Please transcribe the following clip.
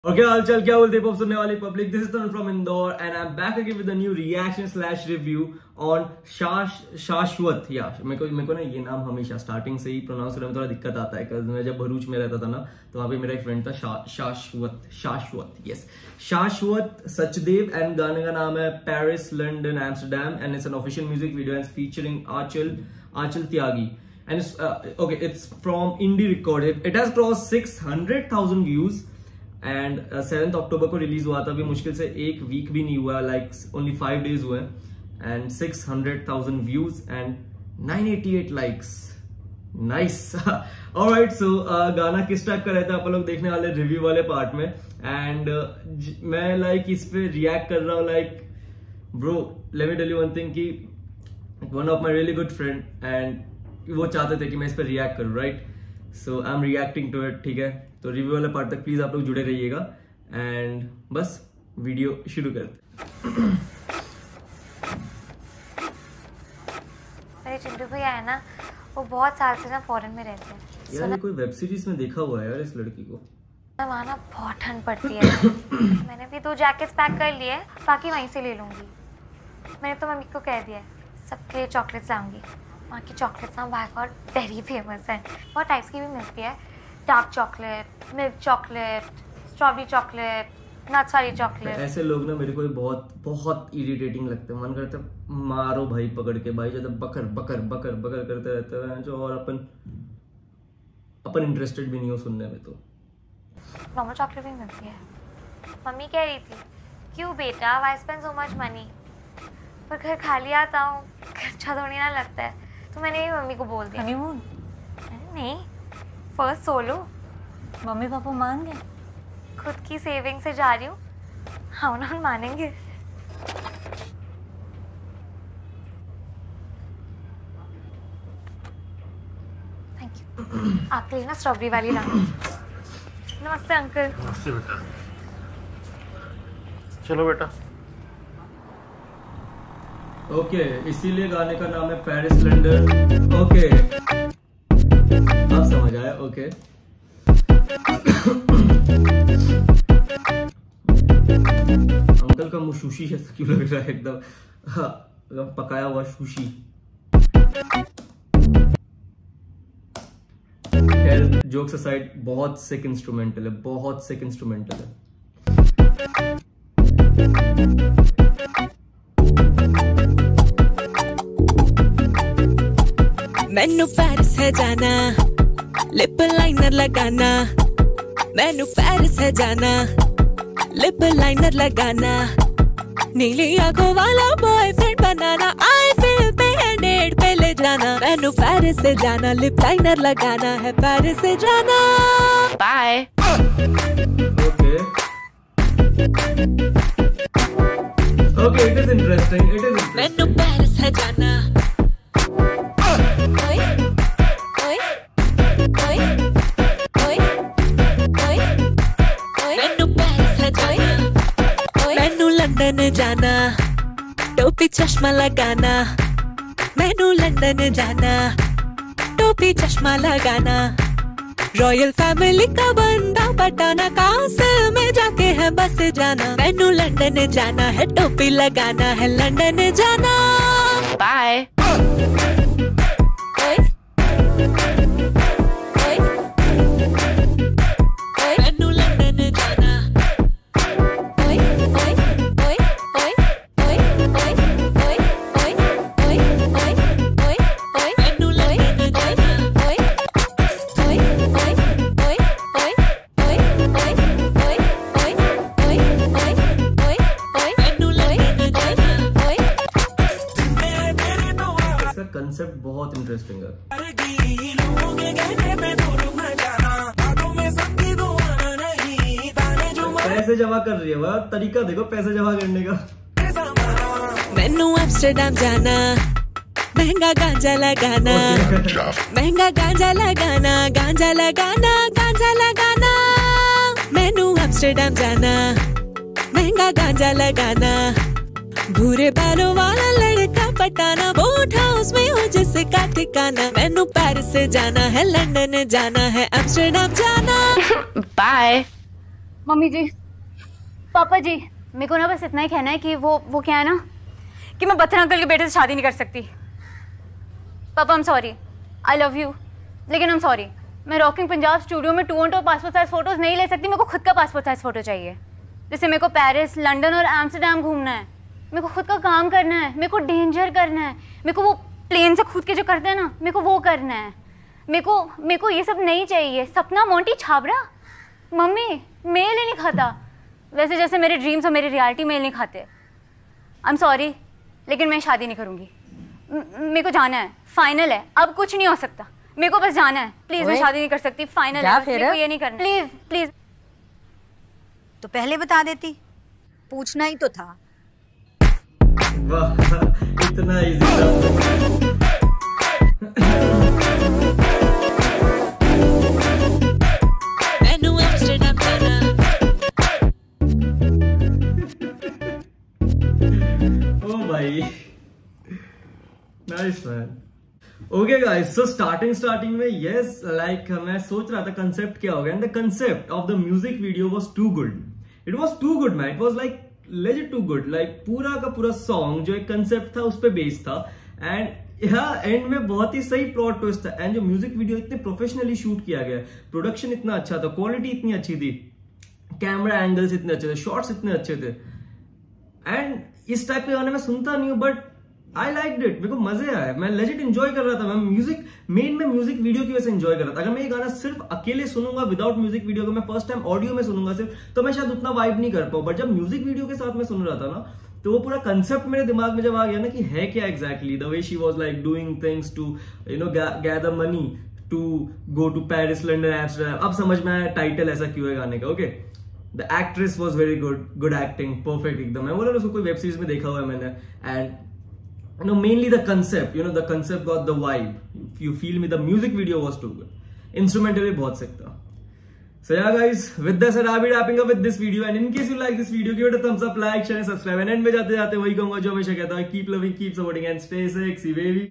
Okay, हाल चाल क्या बोलते हैं सुनने वाली public. This is Tarun from Indore and I am back again with a new reaction slash review on Shashwat. या मेरे को ना ये नाम हमेशा स्टार्टिंग से ही प्रोनाउंस करने में थोड़ा दिक्कत आता है, बिकॉज मैं जब भरूच में रहता था ना तो वहां पे मेरा एक फ्रेंड था शाश्वत यस शाश्वत सचदेव, एंड गाने का नाम है Paris London Amsterdam and it's an official music video and featuring Aanchal Tyagi and it's from indie recorded. It has crossed 600,000 views and 7th October को रिलीज हुआ था। अभी मुश्किल से एक वीक भी नहीं हुआ, like only 5 days हुए and 600,000 views and 988 likes. Nice. Alright, so गाना किस टाइप का रहता है आप लोग देखने वाले रिव्यू वाले पार्ट में, and मैं like इस पे रिएक्ट कर रहा हूँ। like bro, let me tell you one thing कि one of my really good friend and वो चाहते थे कि मैं इस पर रिएक्ट करूं, right? So I am reacting to it. ठीक है, तो रिव्यू वाले पार्ट तक प्लीज आप लोग जुड़े रहिएगा एंड बस वीडियो शुरू करते। मेरे चिंटू भैया है ना, वो बहुत साल से ना फॉरेन में रहते हैं। यार कोई वेब सीरीज में देखा हुआ है यार इस लड़की को। वहाँ ना बहुत ठंड पड़ती है। मैंने भी 2 जैकेट्स पैक कर लिए, बाकी वहीं से ले लूंगी। मैंने तो मम्मी को कह दिया है सबके लिए चॉकलेट्स लाऊंगी। वहाँ की चॉकलेट्स ना बाहर और वेरी फेमस है। बहुत टाइप्स की भी मिलती है, dark chocolate, milk chocolate, strawberry chocolate, nuts वाली चॉकलेट। ऐसे लोग ना मेरे को बहुत बहुत इरिटेटिंग लगते हैं। मन करता है मारो भाई पकड़ के, भाई ज्यादा बकर बकर बकर बकर करते रहते हैं जो, और अपन इंटरेस्टेड भी नहीं हो सुनने में। तो नॉर्मल चॉकलेट भी मिलती है। मम्मी कह रही थी क्यों बेटा why spend so much money, पर घर खाली आता हूँ, अच्छा थोड़ी ना लगता है। तो मैंने भी मम्मी को बोल दिया। हनीमून नहीं, फर्स्ट सोलो। मम्मी पापा मान गए? खुद की सेविंग से जा रही हूँ, हाँ ना मानेंगे। Thank you. आपके लिए ना स्ट्रॉबेरी वाली ला। नमस्ते अंकल। नमस्ते बेटा। चलो बेटा। ओके, इसीलिए गाने का नाम है पेरिस लंडन। ओके, अब समझ आया। ओके, अंकल का मुंह सुशी जैसा क्यों लग रहा है एकदम? हाँ, पकाया हुआ सुशी। खैर जोक्स असाइड, बहुत सिक इंस्ट्रूमेंटल है, बहुत सिक इंस्ट्रूमेंटल है। मैनू पेरिस है जाना, लिप लाइनर लगाना। मैनू पेरिस है जाना, लिप लाइनर लगाना। नीली आंखों वाला बॉयफ्रेंड बनाना, आईफिल पे हैंडेड पे ले जाना। मैनू पेरिस से जाना, लिप लाइनर लगाना है, पेरिस से जाना। Bye. Okay, it is interesting, it is. मैनू पेरिस है जाना। लंदन जाना, टोपी चश्मा लगाना। मैनू लंदन जाना, टोपी चश्मा लगाना। रॉयल फैमिली का बंदा पटाना, कासल में जाके है बस जाना। मैनू लंदन जाना है, टोपी लगाना है, लंदन जाना। बाय। कंसेप्ट बहुत इंटरेस्टिंग है। पैसे जमा कर रही है, वह तरीका देखो पैसे जमा करने का। मैनू एम्स्टरडैम जाना, महंगा गांजा लगाना। महंगा गांजा लगाना, गांजा लगाना, गांजा लगाना। मैनू एम्स्टरडैम जाना, महंगा गांजा लगाना। भूरे बालों वाला लड़का पटाना, बोट हाउस में हो जिसका ठिकाना। मैनू पेरिस से जाना है, लंदन जाना है, एम्स्टरडैम जाना। बाय। मम्मी जी, पापा जी, मेरे को ना बस इतना ही कहना है कि वो क्या है ना कि मैं बथर अंकल के बेटे से शादी नहीं कर सकती। पापा, I am sorry, I love you, लेकिन आई एम सॉरी, मैं रॉकिंग पंजाब स्टूडियो में 2 और पासपोर्ट साइज फोटोज नहीं ले सकती। मेरे को खुद का पासपोर्ट साइज फोटो चाहिए। जैसे मेरे को पेरिस, लंदन और एम्स्टर्डम घूमना है, मेरे को खुद का काम करना है, मेरे को डेंजर करना है, मेरे को वो प्लेन से खुद के जो करते हैं ना, मेरे को वो करना है। मेरे को ये सब नहीं चाहिए। सपना मोंटी छाबड़ा, मम्मी मेल ही नहीं खाता। वैसे जैसे मेरे ड्रीम्स और मेरी रियलिटी मेल नहीं खाते। आई एम सॉरी, लेकिन मैं शादी नहीं करूँगी। मेरे को जाना है, फाइनल है, अब कुछ नहीं हो सकता। मेरे को बस जाना है, प्लीज। मैं शादी नहीं कर सकती, फाइनल है, मेरे को ये नहीं करना, प्लीज प्लीज। तो पहले बता देती, पूछना ही तो था। वाह, इतना इजी। ओ भाई, nice man. Okay guys, so starting में यस लाइक मैं सोच रहा था कंसेप्ट क्या होगा, and the concept of the music video was too good. It was too good man, it was like legit too good. Like पूरा का पूरा सॉन्ग जो एक कंसेप्ट था उस पे बेस्ड था, एंड यहाँ एंड में बहुत ही सही प्लॉट ट्विस्ट था। एंड जो म्यूजिक वीडियो इतने प्रोफेशनली शूट किया गया, प्रोडक्शन इतना अच्छा था, क्वालिटी इतनी अच्छी थी, कैमरा एंगल्स इतने अच्छे थे, शॉट्स इतने अच्छे थे। एंड इस टाइप के गाने मैं सुनता नहीं हूँ, बट आई लाइक इट, मेरे को मजे आया, मैं लेजिट एंजॉय कर रहा था। मैं म्यूजिक में म्यूजिक वीडियो की वजह से एंजॉय कर रहा था। अगर मैं ये गाना सिर्फ अकेले सुनूंगा विदाउट म्यूजिक वीडियो, अगर मैं फर्स्ट टाइम ऑडियो में सुनूंगा सिर्फ, तो मैं शायद उतना वाइब नहीं कर पाऊँ। बट जब म्यूजिक वीडियो के साथ मैं सुन रहा था ना, तो वो पूरा कंसेप्ट मेरे दिमाग में जब आ गया ना कि है क्या exactly, the way she was like doing things to gather money to go to Paris, London, Amsterdam. अब समझ में आया टाइटल ऐसा क्यों है गाने का। Okay, the actress was very good acting, perfect एकदम। मैं बोला उसको कोई वेब सीरीज में देखा हुआ है मैंने। And mainly the concept, the concept got the vibe. You feel me? The music video was too good. Instrumental भी बहुत sick था. So yeah guys, with this I'll be wrapping up with this video, and in case you like this video, give it a thumbs up, like, share and subscribe. And end में जाते जाते वही कहूंगा जो हमेशा कहता है, keep loving, keep supporting and stay sexy baby.